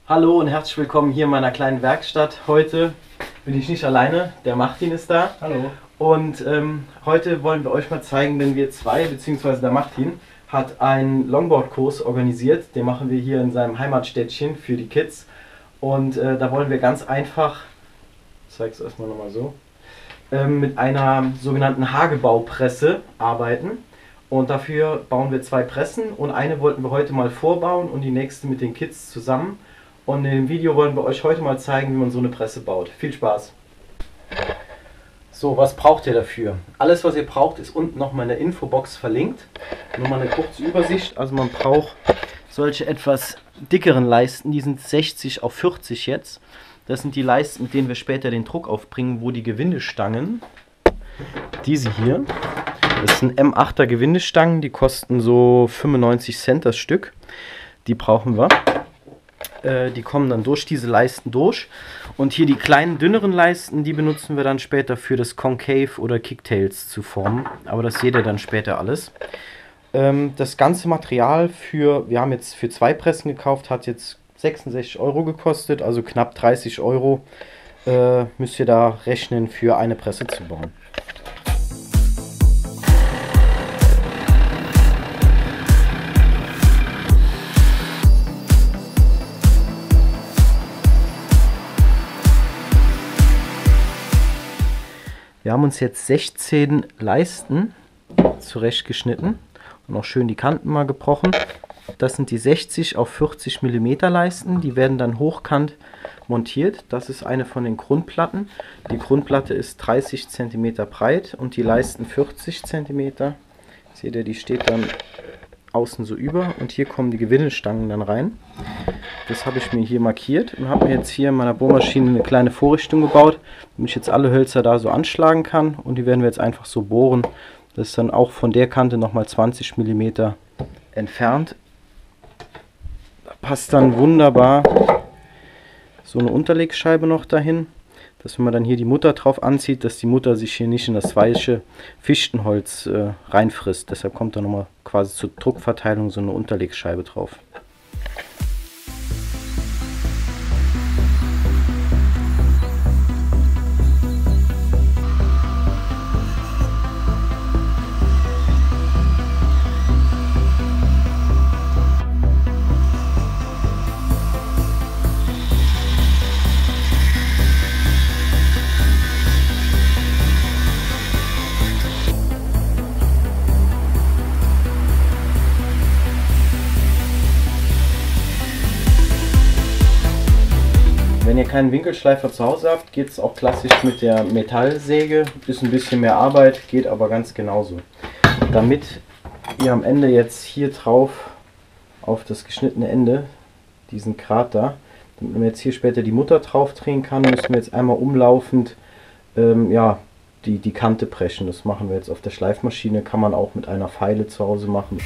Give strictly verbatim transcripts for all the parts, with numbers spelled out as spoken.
Hallo und herzlich willkommen hier in meiner kleinen Werkstatt. Heute bin ich nicht alleine, der Martin ist da. Hallo. Und ähm, heute wollen wir euch mal zeigen, denn wir zwei, beziehungsweise der Martin, hat einen Longboard-Kurs organisiert. Den machen wir hier in seinem Heimatstädtchen für die Kids. Und äh, da wollen wir ganz einfach, ich zeige es erstmal nochmal so, ähm, mit einer sogenannten Hagebaupresse arbeiten. Und dafür bauen wir zwei Pressen und eine wollten wir heute mal vorbauen und die nächste mit den Kids zusammen. Und in dem Video wollen wir euch heute mal zeigen, wie man so eine Presse baut. Viel Spaß! So, was braucht ihr dafür? Alles, was ihr braucht, ist unten nochmal in der Infobox verlinkt. Nur mal eine kurze Übersicht. Also man braucht solche etwas dickeren Leisten, die sind sechzig auf vierzig jetzt. Das sind die Leisten, mit denen wir später den Druck aufbringen, wo die Gewindestangen, diese hier, das sind M achter Gewindestangen, die kosten so fünfundneunzig Cent das Stück. Die brauchen wir. Die kommen dann durch diese Leisten durch. Und hier die kleinen, dünneren Leisten, die benutzen wir dann später für das Concave oder Kicktails zu formen. Aber das seht ihr dann später alles. Das ganze Material für, wir haben jetzt für zwei Pressen gekauft, hat jetzt sechsundsechzig Euro gekostet, also knapp dreißig Euro äh, müsst ihr da rechnen, für eine Presse zu bauen. Wir haben uns jetzt sechzehn Leisten zurechtgeschnitten und auch schön die Kanten mal gebrochen. Das sind die sechzig auf vierzig Millimeter Leisten, die werden dann hochkant montiert. Das ist eine von den Grundplatten. Die Grundplatte ist dreißig Zentimeter breit und die Leisten vierzig Zentimeter. Seht ihr, die steht dann außen so über und hier kommen die Gewindestangen dann rein. Das habe ich mir hier markiert und habe mir jetzt hier in meiner Bohrmaschine eine kleine Vorrichtung gebaut, damit ich jetzt alle Hölzer da so anschlagen kann und die werden wir jetzt einfach so bohren. Das ist dann auch von der Kante nochmal zwanzig Millimeter entfernt. Da passt dann wunderbar so eine Unterlegscheibe noch dahin, dass wenn man dann hier die Mutter drauf anzieht, dass die Mutter sich hier nicht in das weiche Fichtenholz äh, reinfrisst. Deshalb kommt da nochmal quasi zur Druckverteilung so eine Unterlegscheibe drauf. Wenn ihr keinen Winkelschleifer zu Hause habt, geht es auch klassisch mit der Metallsäge. Ist ein bisschen mehr Arbeit, geht aber ganz genauso. Damit ihr am Ende jetzt hier drauf auf das geschnittene Ende, diesen Grat da, damit man jetzt hier später die Mutter drauf drehen kann, müssen wir jetzt einmal umlaufend ähm, ja, die, die Kante brechen. Das machen wir jetzt auf der Schleifmaschine, kann man auch mit einer Feile zu Hause machen.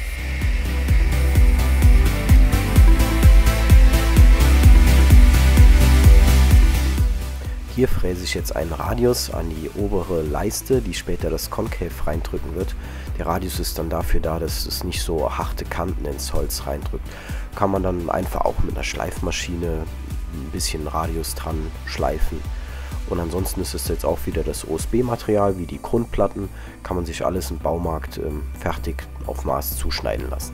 Hier fräse ich jetzt einen Radius an die obere Leiste, die später das Concave reindrücken wird. Der Radius ist dann dafür da, dass es nicht so harte Kanten ins Holz reindrückt. Kann man dann einfach auch mit einer Schleifmaschine ein bisschen Radius dran schleifen. Und ansonsten ist es jetzt auch wieder das O S B-Material, wie die Grundplatten. Kann man sich alles im Baumarkt ähm, fertig auf Maß zuschneiden lassen.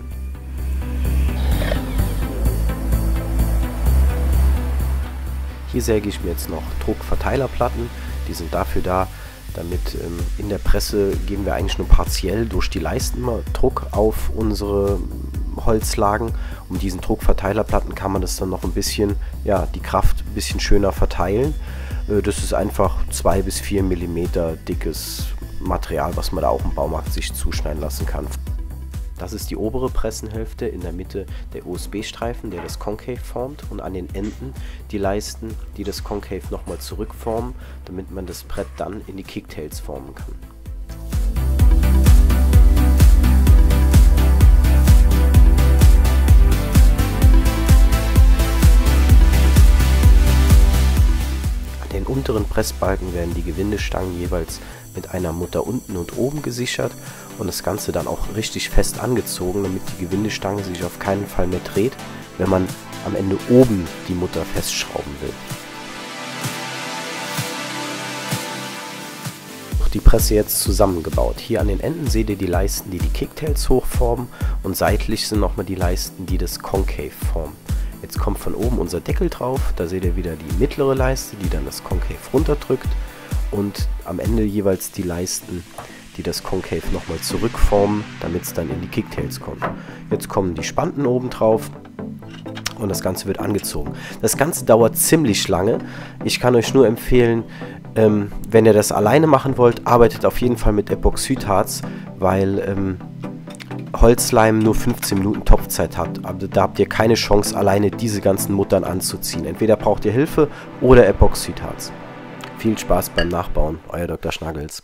Hier säge ich mir jetzt noch Druckverteilerplatten, die sind dafür da, damit ähm, in der Presse geben wir eigentlich nur partiell durch die Leisten mal Druck auf unsere Holzlagen. Um diesen Druckverteilerplatten kann man das dann noch ein bisschen, ja, die Kraft ein bisschen schöner verteilen. Äh, das ist einfach zwei bis vier Millimeter dickes Material, was man da auch im Baumarkt sich zuschneiden lassen kann. Das ist die obere Pressenhälfte, in der Mitte der O S B-Streifen, der das Concave formt, und an den Enden die Leisten, die das Concave nochmal zurückformen, damit man das Brett dann in die Kicktails formen kann. An den unteren Pressbalken werden die Gewindestangen jeweils mit einer Mutter unten und oben gesichert und das Ganze dann auch richtig fest angezogen, damit die Gewindestange sich auf keinen Fall mehr dreht, wenn man am Ende oben die Mutter festschrauben will. Die Presse jetzt zusammengebaut. Hier an den Enden seht ihr die Leisten, die die Kicktails hochformen, und seitlich sind nochmal die Leisten, die das Concave formen. Jetzt kommt von oben unser Deckel drauf, da seht ihr wieder die mittlere Leiste, die dann das Concave runterdrückt, und am Ende jeweils die Leisten, die das Concave nochmal zurückformen, damit es dann in die Kicktails kommt. Jetzt kommen die Spanten oben drauf und das Ganze wird angezogen. Das Ganze dauert ziemlich lange. Ich kann euch nur empfehlen, ähm, wenn ihr das alleine machen wollt, arbeitet auf jeden Fall mit Epoxidharz, weil ähm, Holzleim nur fünfzehn Minuten Topfzeit hat. Aber da habt ihr keine Chance, alleine diese ganzen Muttern anzuziehen. Entweder braucht ihr Hilfe oder Epoxidharz. Viel Spaß beim Nachbauen, euer Doktor Schnaggels.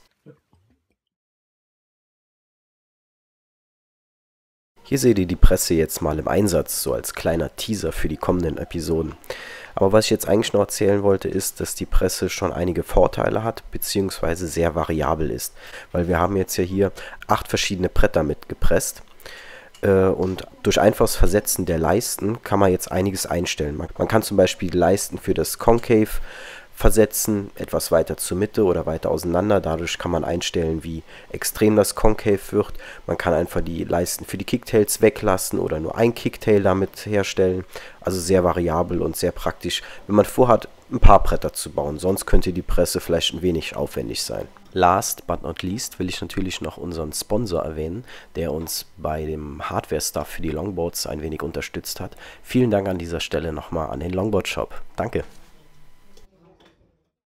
Hier seht ihr die Presse jetzt mal im Einsatz, so als kleiner Teaser für die kommenden Episoden. Aber was ich jetzt eigentlich noch erzählen wollte, ist, dass die Presse schon einige Vorteile hat, beziehungsweise sehr variabel ist. Weil wir haben jetzt ja hier acht verschiedene Bretter mitgepresst. Äh, und durch einfaches Versetzen der Leisten kann man jetzt einiges einstellen. Man, man kann zum Beispiel die Leisten für das Concave versetzen, etwas weiter zur Mitte oder weiter auseinander. Dadurch kann man einstellen, wie extrem das Concave wird. Man kann einfach die Leisten für die Kicktails weglassen oder nur ein Kicktail damit herstellen. Also sehr variabel und sehr praktisch, wenn man vorhat, ein paar Bretter zu bauen. Sonst könnte die Presse vielleicht ein wenig aufwendig sein. Last but not least will ich natürlich noch unseren Sponsor erwähnen, der uns bei dem Hardware-Stuff für die Longboards ein wenig unterstützt hat. Vielen Dank an dieser Stelle nochmal an den Longboard Shop. Danke!